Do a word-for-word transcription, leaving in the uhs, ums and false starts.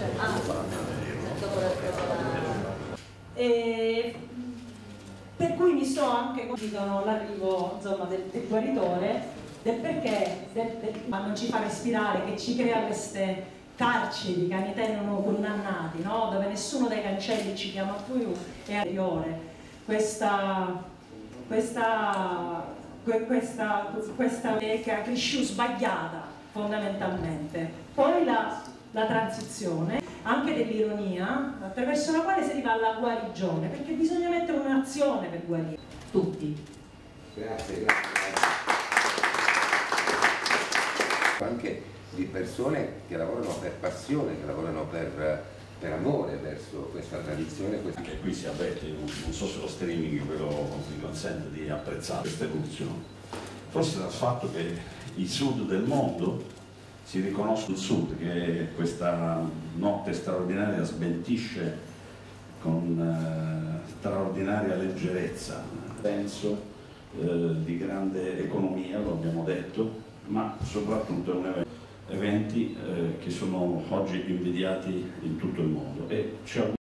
Ah, dopo la, e, per cui mi sto anche dicono l'arrivo insomma del, del guaritore, del perché del, del, ma non ci fa respirare, che ci crea queste carceri che ne tengono condannati, no? Dove nessuno dai cancelli ci chiama più, è anteriore. Questa questa questa questa che ha cresciuto sbagliata fondamentalmente. Poi la, la transizione anche dell'ironia attraverso la quale si arriva alla guarigione, perché bisogna mettere un'azione per guarire tutti. Grazie, grazie. Anche di persone che lavorano per passione, che lavorano per, per amore verso questa tradizione. Questa... Anche qui si avverte, non so se lo streaming però mi consente di apprezzare questa evoluzione. Forse dal fatto che il sud del mondo si riconosce il sud, che questa notte straordinaria smentisce con eh, straordinaria leggerezza, penso, eh, di grande economia, lo abbiamo detto, ma soprattutto è un evento, eventi eh, che sono oggi invidiati in tutto il mondo. E ci